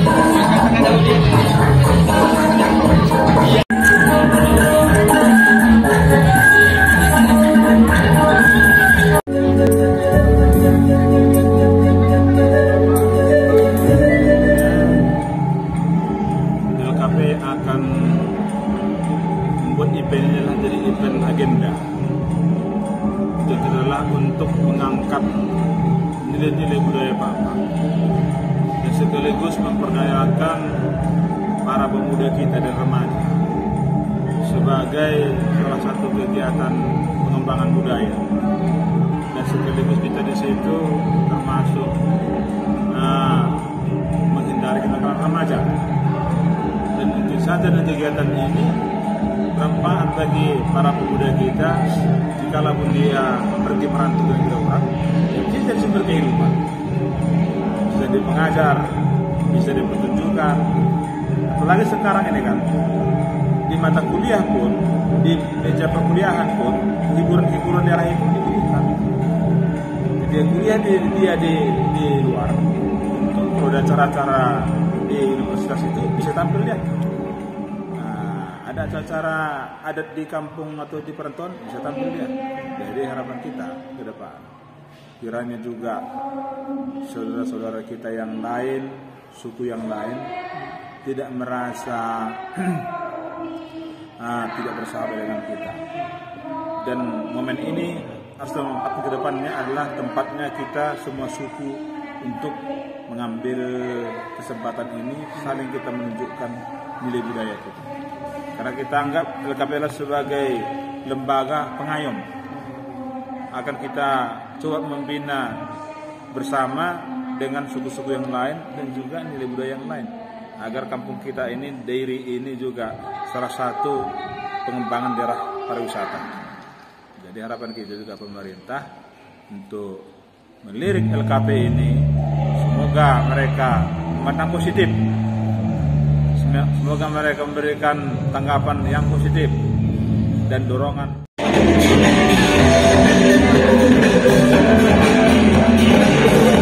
Akan membuat event ini adalah jadi event agenda. Itu adalah untuk mengangkat nilai-nilai budaya Bapak dan sekaligus memperdayakan para pemuda kita dan remaja sebagai salah satu kegiatan pengembangan budaya. Dan sekaligus kita di situ termasuk menghindari kenakalan remaja. Dan mungkin saja dari kegiatan ini bermanfaat bagi para pemuda kita jikalaupun dia pergi merantau dan jauh, dia jadi sumber kehidupan. Bisa dia mengajar, bisa dia pertunjukan. Apalagi sekarang ini kan di mata kuliah pun, di meja perkuliahan pun hiburan-hiburan daerah itu dibutuhkan. Dia kuliah di luar untuk ada acara-acara di universitas itu bisa tampil dia. Ada acara adat di kampung atau di perantauan bisa tampil dia. Jadi harapan kita ke depan kiranya juga saudara-saudara kita yang lain, suku yang lain tidak merasa tidak bersahabat dengan kita. Dan momen ini asal ke depannya adalah tempatnya kita semua suku untuk mengambil kesempatan ini saling kita menunjukkan nilai budaya kita. Karena kita anggap LKPLA sebagai lembaga pengayom. Akan kita coba membina bersama dengan suku-suku yang lain dan juga nilai budaya yang lain. Agar kampung kita ini, Dairi ini juga salah satu pengembangan daerah pariwisata. Jadi harapan kita juga pemerintah untuk melirik LKP ini, semoga mereka memandang positif, semoga mereka memberikan tanggapan yang positif dan dorongan.